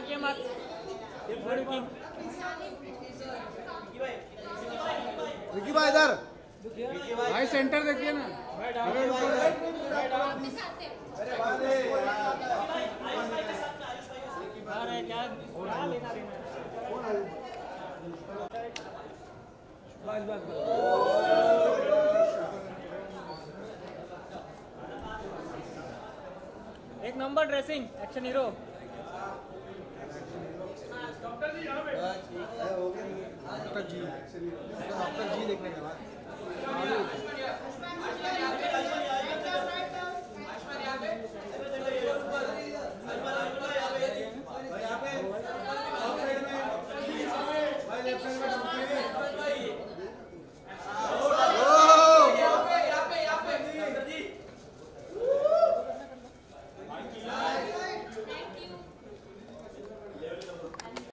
देखिए मत। विकी भाई इधर भाई सेंटर देखिए ना। अरे क्या लेना देना। बस बस बस। एक number dressing action hero. Doctor ji यहाँ पे। डॉक्टर जी देखने के बाद